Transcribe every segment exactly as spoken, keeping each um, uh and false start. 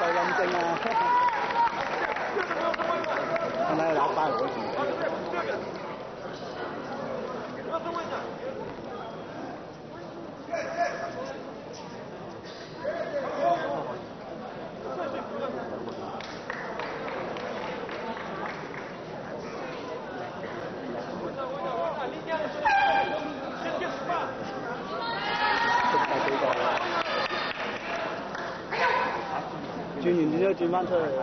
陰精啊！看來拿大我幾。轉完之後轉翻出嚟啊！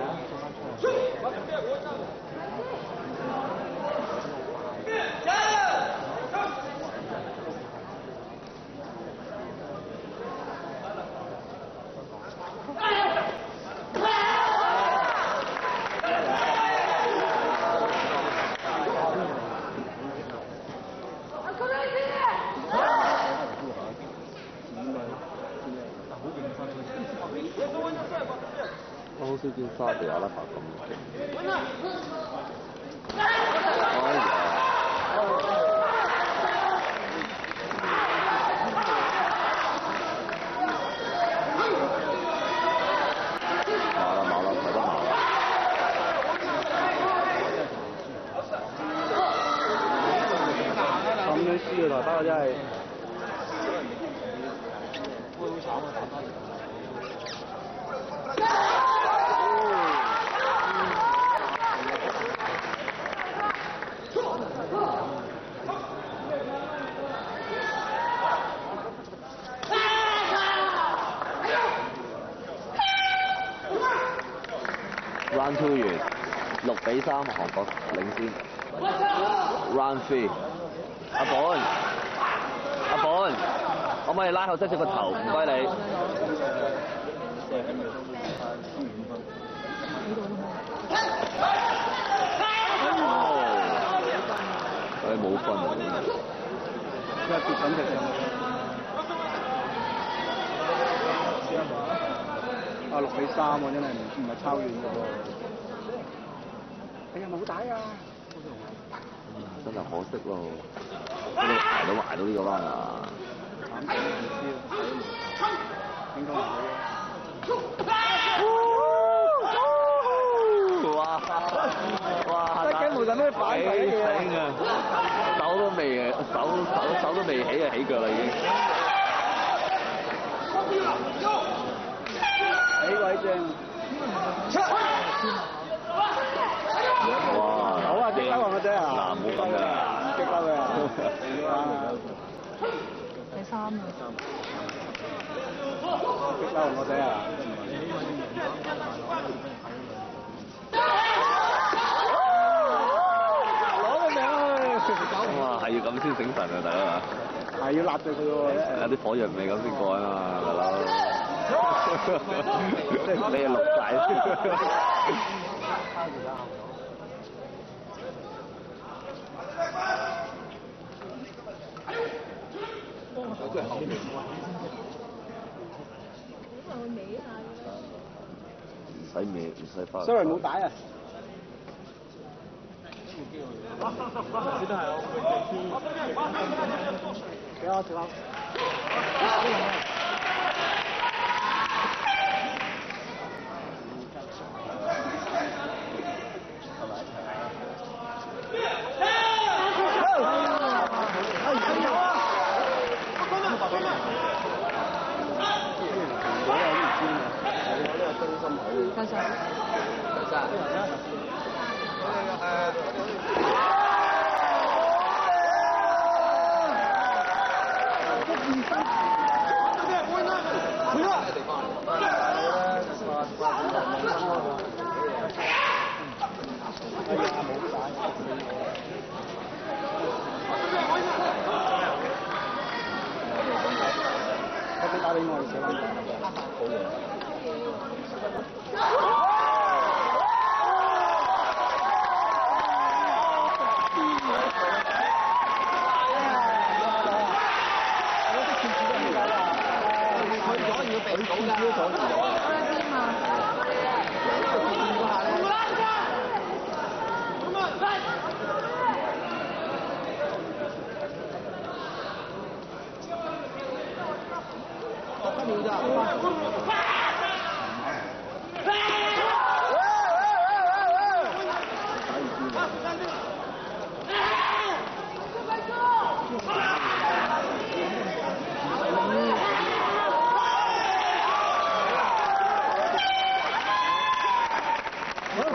我好少見沙地阿拉伯咁勁。哎呀！麻啦麻啦，睇得麻啦。 咁樣輸啊！台北真係。會好慘啊！打翻嚟。 Round two 完，六比三，韓國領先。Round three， 阿本，阿本，可唔可以拉後側隻個頭？唔該你。佢冇分啊！ 一跌緊隻上。啊六比三喎，真係唔唔係抄遠嘅喎。哎呀冇帶啊！ 嗯，真係可惜咯，捱都捱到呢個彎啊！ 慘死唔知啊，應該唔會啊！哇哇！ 真係冇咁咩反應嘅， 手都未誒，手手手都未起啊，起腳啦已經。 幾鬼正！ 哇！ 好啊，激嬲我個仔啊！ 嗱，唔好咁嘅， 激嬲佢啊！ 第三啊！ 激嬲我個仔啊！攞個命去！ 哇，係要咁先醒神啊，大佬啊！ 係要揦住佢喎， 有啲火藥味咁先過啊嘛，大佬。你係綠晒。唔使尾，唔使花。 Sorry 冇帶啊！幾多？幾多？ 多謝。 我打俾我哋小林。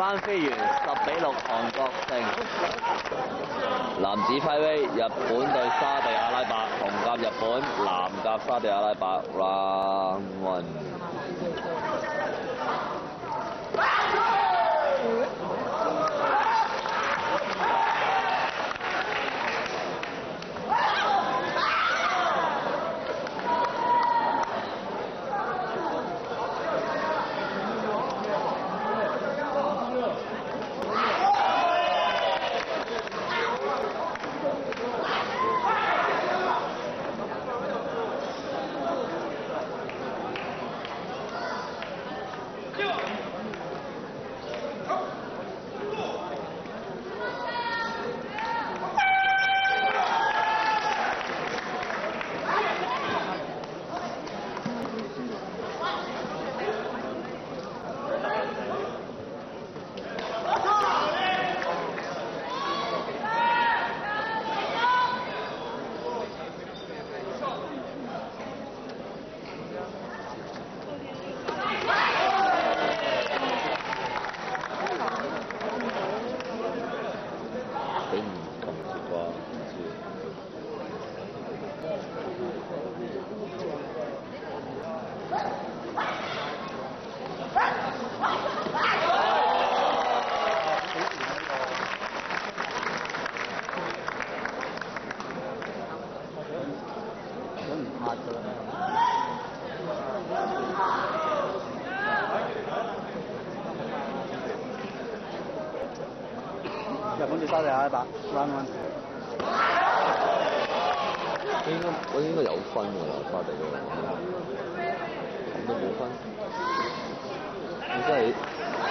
班飛完十比六，韓國勝。男子派威，日本對沙地阿拉伯，紅甲日本，藍甲沙地阿拉伯 ，round one。 日本對沙地阿拉伯 round one。 應該我應該有分㗎啦，沙地嗰個咁都冇分，你真係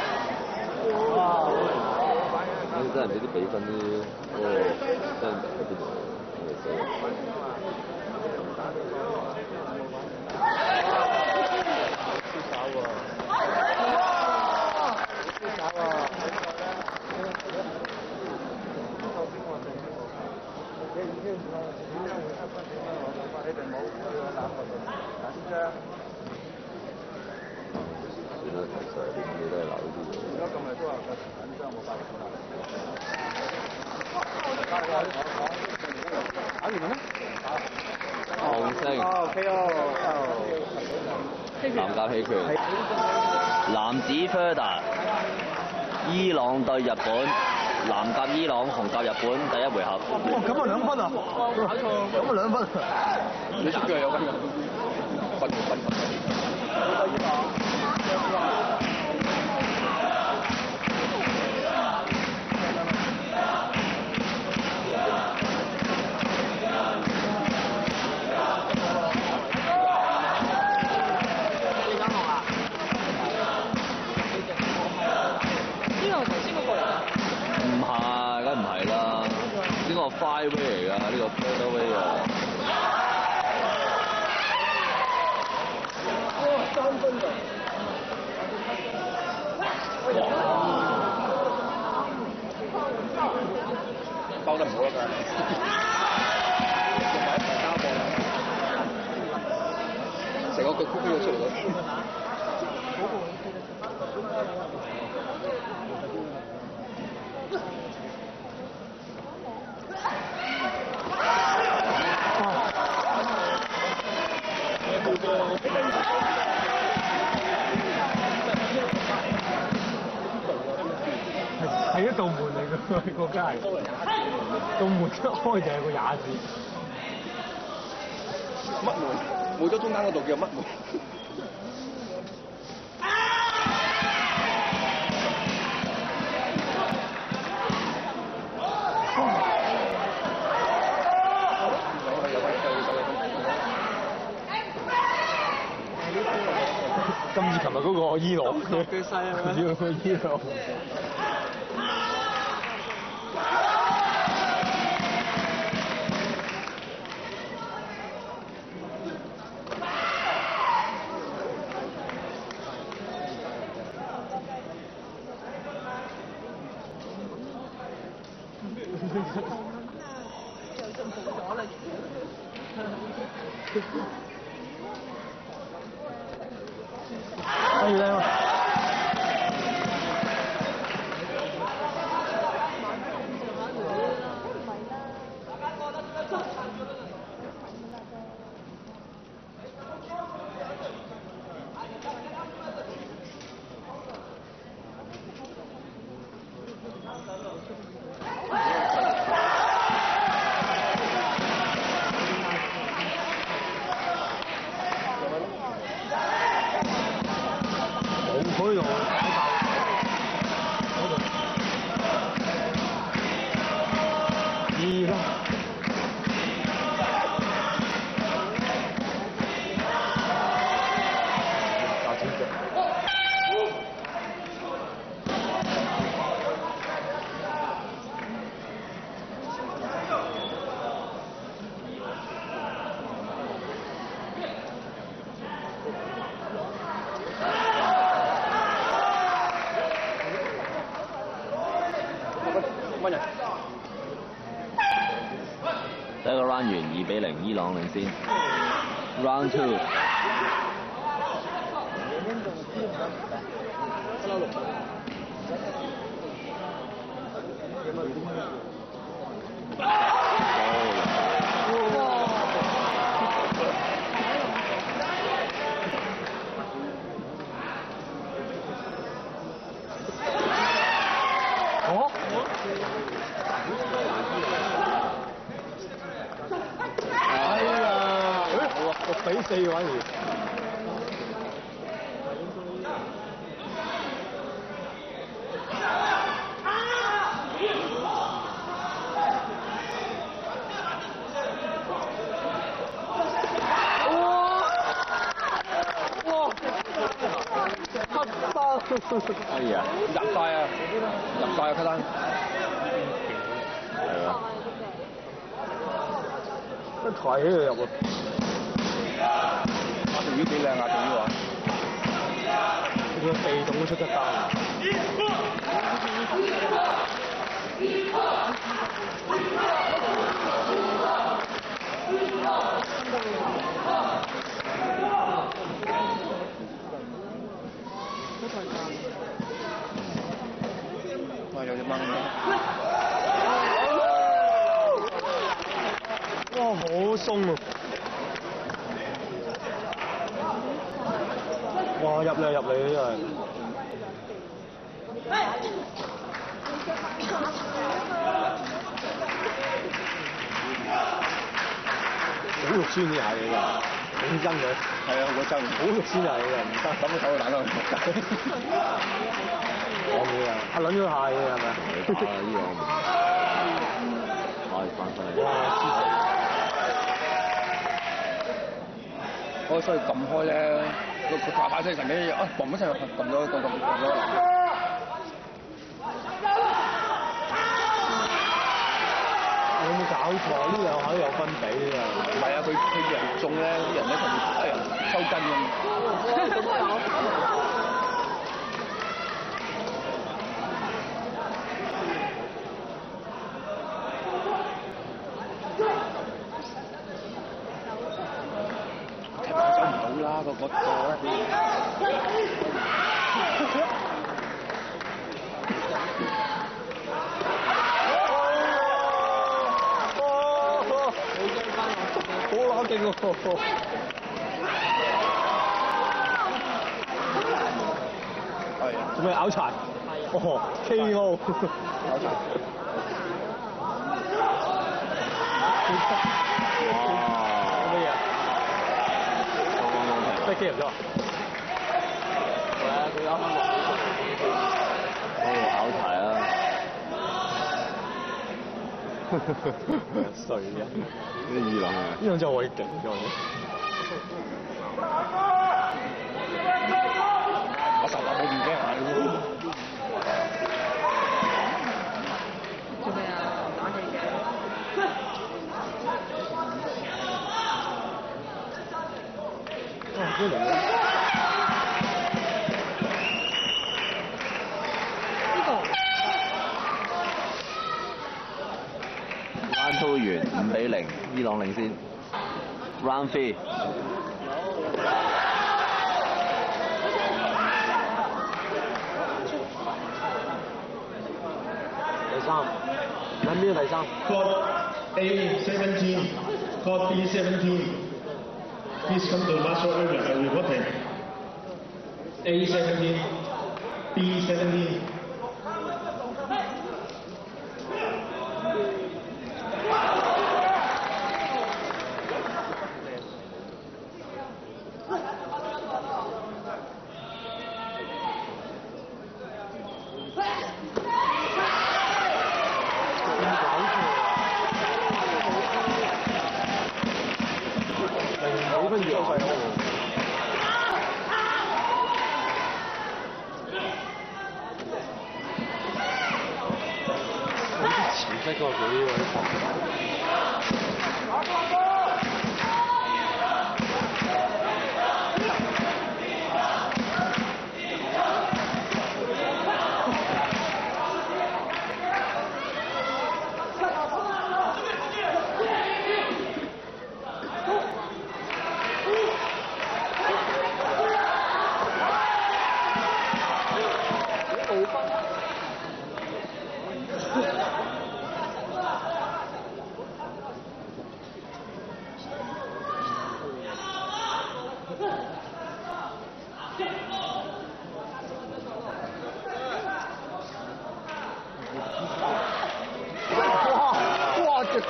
你真係唔知啲比分啲嗰個真係喺邊度嚟死。輸手喎！輸手喎！算啦，其實啲嘢都係流呢啲嘢。而家咁咪都話個緊張冇法力啦。打完啦咩？黃勝。哦 ，K O。男甲棄權。男子 Further， 伊朗對日本。藍甲伊朗，紅甲日本，第一回合。哇！咁啊兩分啊！打錯，咁啊兩分。你出腳有分㗎？分分分。伊朗。你間學啊？呢個頭先嗰個嚟㗎？唔係，梗唔係啦。呢個 five way 嚟㗎，呢個 third way 啊。哇！三分㗎。包得唔好啦，佢。成個腳曲飛咗出嚟嗰啲。係一道門嚟㗎，個街道門一開就係個廿字。乜門？冇咗中間嗰度叫乜門？今次琴日嗰個伊朗嘅，幾犀啊！伊朗。又進步咗啦！可以啦。 分人。 第一個 round 完，二比零，伊朗領先。Round two。 比四嘅反而。 哎呀， 入晒啊！入晒啊！卡丹。 係啊。 一抬起佢入喎。阿條魚幾靚啊！條魚話。佢被動都出得單。哇！有隻掹嘅。哇！好鬆啊！哇！入嚟入嚟真係。好肉酸啲蟹嚟㗎，認真嘅。係啊，我真好肉酸蟹嚟㗎，唔得咁嘅手打落去仆街。講嘢啊！阿撚咗蟹嘅係咪啊？ 你打呢個，可以翻返嚟。 哇！我所以撳開咧，佢佢啪啪聲神嘅，啊嘣一聲撳咗，撳撳撳咗。有冇搞錯？呢兩下都有分比啊！唔係啊，佢佢人中咧，啲人咧同哎呀抽筋咁。踢跑走唔到啦，個個個。好乸勁喎！係啊，做咩拗柴？哦 ，K O。拗柴。哇！乜嘢？即係機入咗。係啊，佢啱啱落。 哦，拗柴啊！ 衰嘅。 啲伊朗啊！ 伊朗真係可以勁咗。我十八冇唔驚啊！ 做咩啊？打你嘅。 哇！啲嚟嘅。 呢個。 Round two 完，五比零，伊朗領先。Round three。 第三，兩邊第三。 Court A seventeen, Court B seventeen. Please come to the martial area for reporting. A seventeen, B seventeen. 即係個幾位。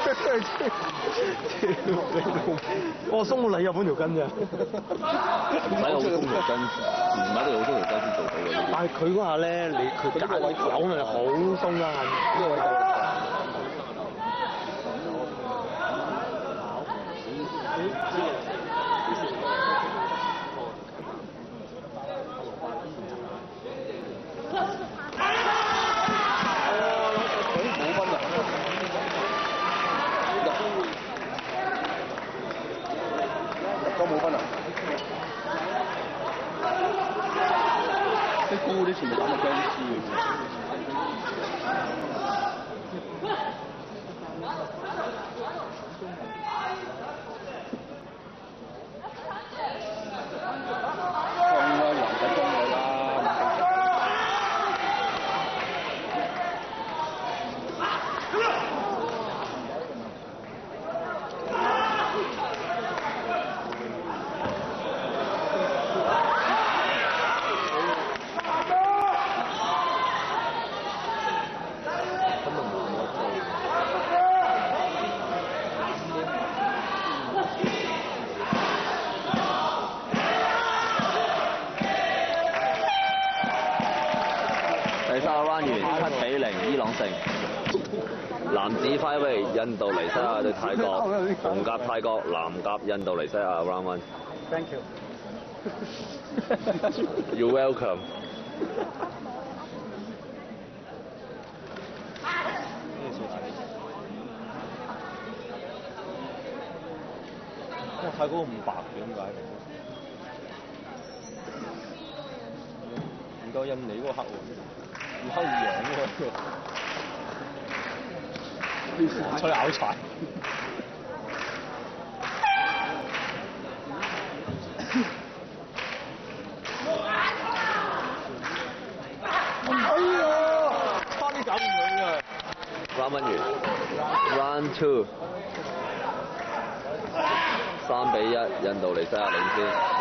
我鬆到你日本條筋啫。 唔使好中條筋，唔係你好中條筋先做到嘅。 但係佢嗰下咧，你佢夾扭咪好鬆啦，呢個位夠。 冇分啊！啲高嗰啲全部打到僵屍嘅。中啦，又唔使中佢啦。 第三個 round 完，七比零，伊朗勝。男子快位，印度尼西亞對泰國，紅甲泰國，藍甲印度尼西亞 round one。 Thank you。 You're welcome。 哇！泰國咁白嘅點解？唔夠印尼嗰個黑喎，要黑二樣喎。吹拗柴。哎呀！差啲搞唔掂㗎。 Round one 完 ，Round two， 三比一，印度尼西亞領先。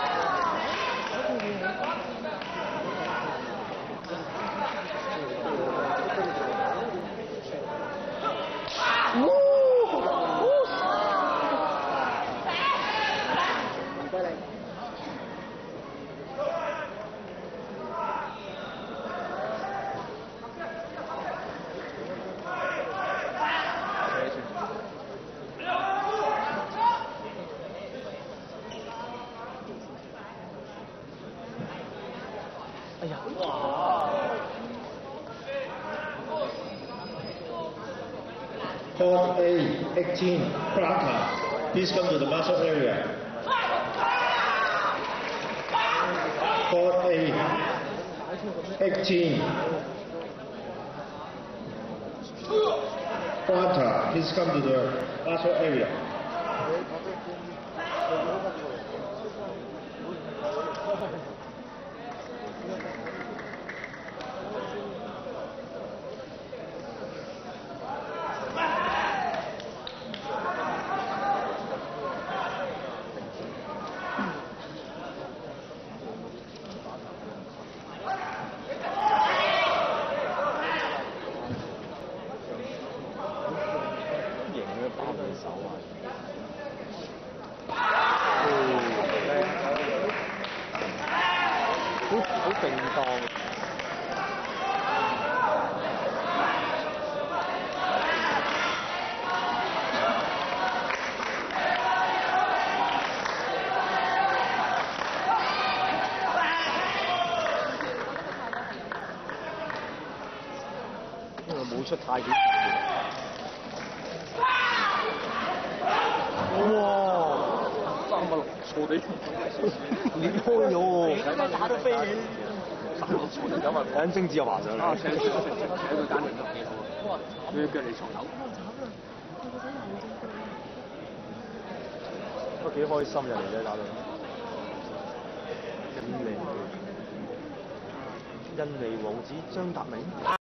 哎呀！哇 Court A, eighteen, Prata. Please come to the martial area. Court A, eighteen. Prata. Please come to the martial area. 冇出太幾哇！三百六錯地裂開咗喎，打到飛起。三百六錯地，咁啊揾精子又爬上嚟。請佢揀嚟都幾好啊！佢腳嚟床頭。都幾開心人嚟嘅打到。印尼印尼王子張達明。